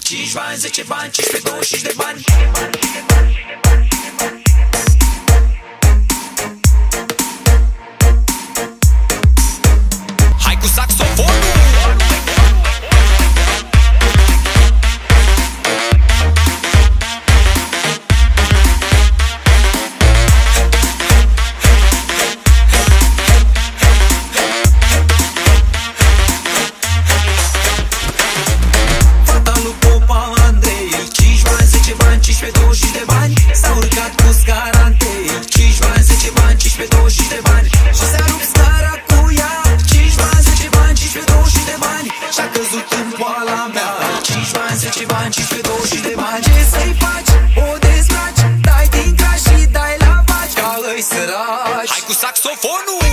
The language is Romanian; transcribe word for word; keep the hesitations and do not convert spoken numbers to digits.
cinci bani, zece bani, cincisprezece, douăzeci și cinci de bani. Hai cu saxofonul! S-a urcat cu scara întâi, cinci bani, zece bani, cincisprezece, douăzeci și cinci de bani. Și s-a rupt scara cu ea, cinci bani, zece bani, cincisprezece, douăzeci și cinci de bani. Și-a căzut în poala mea, cinci bani, zece bani, cincisprezece, douăzeci și cinci de bani. Ce să-i faci? O dezbraci, dai din craș și dai la vaci ca ăi săraci. Hai cu saxofonul!